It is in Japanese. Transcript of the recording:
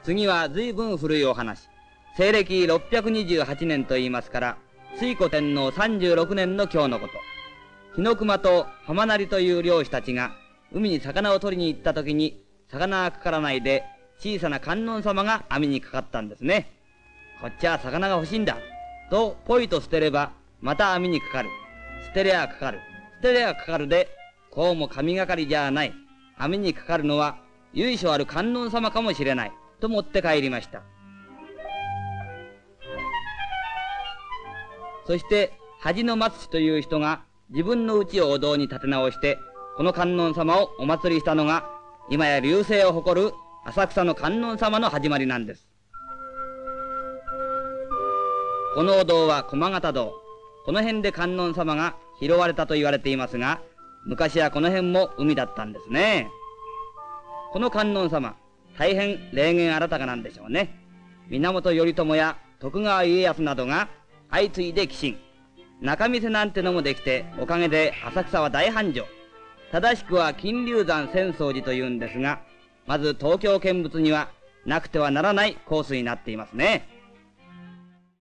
次は随分古いお話。西暦628年と言いますから、推古天皇36年の今日のこと。日の熊と浜成という漁師たちが海に魚を取りに行った時に、魚がかからないで小さな観音様が網にかかったんですね。こっちは魚が欲しいんだとポイと捨てればまた網にかかる。捨てりゃかかる。捨てりゃかかるで、こうも神がかりじゃない。網にかかるのは由緒ある観音様かもしれないと持って帰りました。そして恥の松という人が自分の家をお堂に建て直してこの観音様をお祭りしたのが今や隆盛を誇る浅草の観音様の始まりなんです。このお堂は駒形堂。この辺で観音様が拾われたと言われていますが、昔はこの辺も海だったんですね。この観音様、大変霊言新たかなんでしょうね。源頼朝や徳川家康などが相次いで寄進。仲見世なんてのもできて、おかげで浅草は大繁盛。正しくは金龍山浅草寺というんですが、まず東京見物にはなくてはならないコースになっていますね。